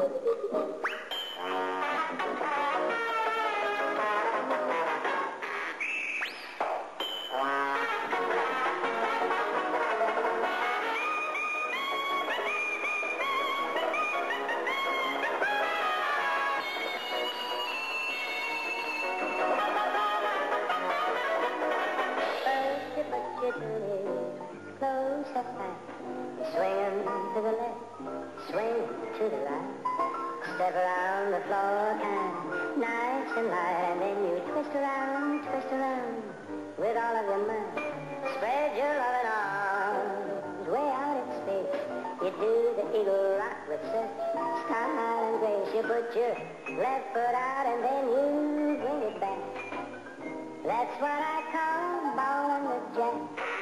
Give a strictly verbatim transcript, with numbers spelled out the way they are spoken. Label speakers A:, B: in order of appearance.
A: Close up tight, swinging to the left, swing to the right. Step around the floor kind, nice and light, and then you twist around, twist around with all of your might. Spread your loving arms way out in space. You do the eagle rock with such style and grace. You put your left foot out and then you bring it back. That's what I call ballin' the jack.